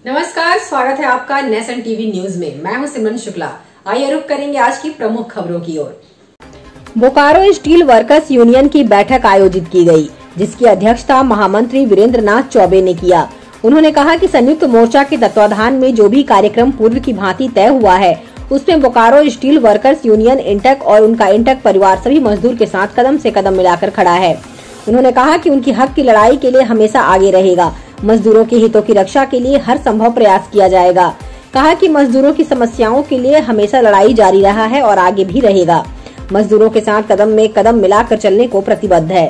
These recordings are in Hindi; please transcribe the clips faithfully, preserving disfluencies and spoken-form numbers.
नमस्कार, स्वागत है आपका नेशन टीवी न्यूज में। मैं हूं सिमरन शुक्ला। आइए रुक करेंगे आज की प्रमुख खबरों की ओर। बोकारो स्टील वर्कर्स यूनियन की बैठक आयोजित की गई, जिसकी अध्यक्षता महामंत्री वीरेंद्र नाथ चौबे ने किया। उन्होंने कहा कि संयुक्त मोर्चा के तत्वाधान में जो भी कार्यक्रम पूर्व की भांति तय हुआ है, उसमें Bokaro steel workers union INTUC और उनका इंटक परिवार सभी मजदूर के साथ कदम से कदम मिलाकर खड़ा है। उन्होंने कहा कि उनकी हक की लड़ाई के लिए हमेशा आगे रहेगा। मजदूरों के हितों की रक्षा के लिए हर संभव प्रयास किया जाएगा। कहा कि मजदूरों की समस्याओं के लिए हमेशा लड़ाई जारी रहा है और आगे भी रहेगा। मजदूरों के साथ कदम में कदम मिलाकर चलने को प्रतिबद्ध है।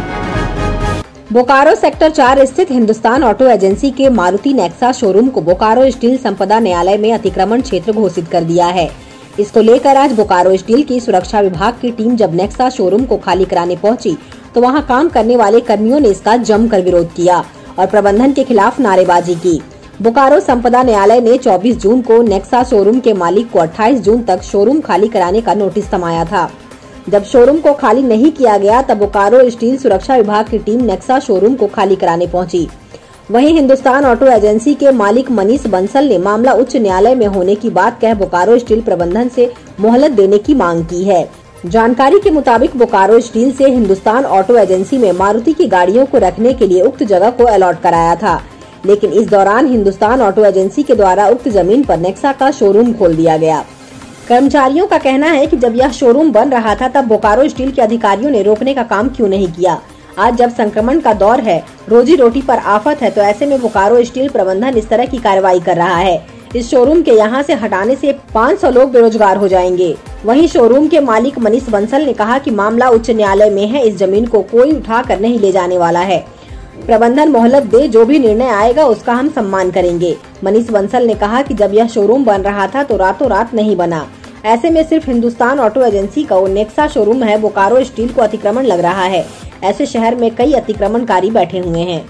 बोकारो सेक्टर चार स्थित हिंदुस्तान ऑटो एजेंसी के मारुति नेक्सा शोरूम को बोकारो स्टील संपदा न्यायालय में अतिक्रमण क्षेत्र घोषित कर दिया है। इसको लेकर आज बोकारो स्टील की सुरक्षा विभाग की टीम जब नेक्सा शोरूम को खाली कराने पहुंची, तो वहां काम करने वाले कर्मियों ने इसका जमकर विरोध किया और प्रबंधन के खिलाफ नारेबाजी की। बोकारो संपदा न्यायालय ने चौबीस जून को नेक्सा शोरूम के मालिक को अट्ठाईस जून तक शोरूम खाली कराने का नोटिस थमाया था। जब शोरूम को खाली नहीं किया गया, तब बोकारो स्टील सुरक्षा विभाग की टीम नेक्सा शोरूम को खाली कराने पहुंची। वहीं हिंदुस्तान ऑटो एजेंसी के मालिक मनीष बंसल ने मामला उच्च न्यायालय में होने की बात कह बोकारो स्टील प्रबंधन से मोहलत देने की मांग की है। जानकारी के मुताबिक बोकारो स्टील से हिंदुस्तान ऑटो एजेंसी में मारुति की गाड़ियों को रखने के लिए उक्त जगह को अलॉट कराया था, लेकिन इस दौरान हिंदुस्तान ऑटो एजेंसी के द्वारा उक्त जमीन पर नेक्सा का शोरूम खोल दिया गया। कर्मचारियों का कहना है कि जब यह शोरूम बन रहा था, तब बोकारो स्टील के अधिकारियों ने रोकने का काम क्यों नहीं किया। आज जब संक्रमण का दौर है, रोजी रोटी पर आफत है, तो ऐसे में बोकारो स्टील प्रबंधन इस तरह की कार्रवाई कर रहा है। इस शोरूम के यहाँ से हटाने से पाँच सौ लोग बेरोजगार हो जाएंगे। वहीं शोरूम के मालिक मनीष बंसल ने कहा कि मामला उच्च न्यायालय में है, इस जमीन को कोई उठा कर नहीं ले जाने वाला है। प्रबंधन मोहलत दे, जो भी निर्णय आएगा उसका हम सम्मान करेंगे। मनीष बंसल ने कहा कि जब यह शोरूम बन रहा था तो रातों रात नहीं बना। ऐसे में सिर्फ हिंदुस्तान ऑटो एजेंसी का नेक्सा शोरूम है, बोकारो स्टील को अतिक्रमण लग रहा है। ऐसे शहर में कई अतिक्रमणकारी बैठे हुए हैं।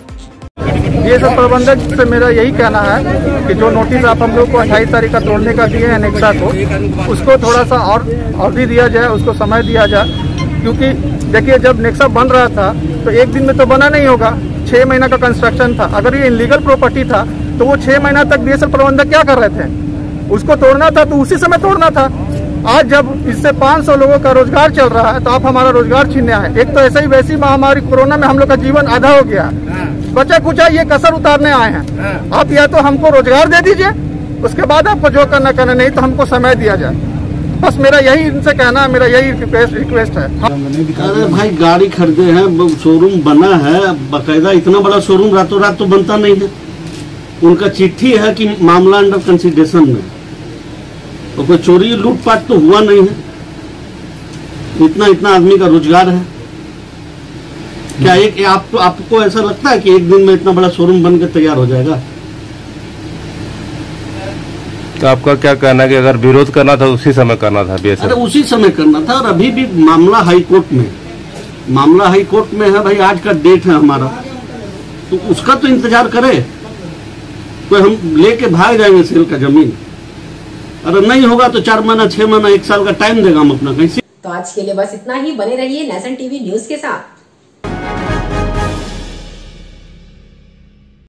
ये सब प्रबंधक से मेरा यही कहना है कि जो नोटिस आप हम लोग को अट्ठाईस तारीख का तोड़ने का दिए हैं नेक्सा को, उसको थोड़ा सा और अवधि दिया जाए, उसको समय दिया जाए। क्योंकि देखिए, जब नेक्सा बन रहा था तो एक दिन में तो बना नहीं होगा, छह महीना का कंस्ट्रक्शन था। अगर ये इलीगल प्रॉपर्टी था तो वो छह महीना तक बीएसएल प्रबंधक क्या कर रहे थे? उसको तोड़ना था तो उसी समय तोड़ना था। आज जब इससे पाँच सौ लोगों का रोजगार चल रहा है, तो आप हमारा रोजगार छीनने आए। एक तो ऐसे ही वैसी महामारी कोरोना में हम लोग का जीवन आधा हो गया, बचा कुचा ये कसर उतारने आए हैं। आप या तो हमको रोजगार दे दीजिए, उसके बाद आपको जो करना करना, नहीं तो हमको समय दिया जाए। बस मेरा यही इनसे कहना है, मेरा यही रिक्वेस्ट रिक्वेस्ट है। अरे भाई, गाड़ी खरीदे हैं, शोरूम बना है बाकायदा। इतना बड़ा शोरूम रातों रात तो बनता नहीं है। उनका चिट्ठी है कि मामला अंडर कंसिडरेशन में, तो कोई चोरी लूटपाट तो हुआ नहीं है। इतना इतना आदमी का रोजगार है। क्या एक आप, आपको ऐसा लगता है कि एक दिन में इतना बड़ा शोरूम बनकर तैयार हो जाएगा? तो आपका क्या कहना है कि अगर विरोध करना था उसी समय करना था? अरे उसी समय करना था। और अभी भी मामला हाई कोर्ट में मामला हाई कोर्ट में है भाई। आज का डेट है हमारा, तो उसका तो इंतजार करे। कोई हम लेके भाग जाएंगे सेल का जमीन? अगर नहीं होगा तो चार महीना छह महीना एक साल का टाइम देगा हम अपना कहीं से। तो आज के लिए बस इतना ही। बने रहिए नेशन टीवी न्यूज के साथ।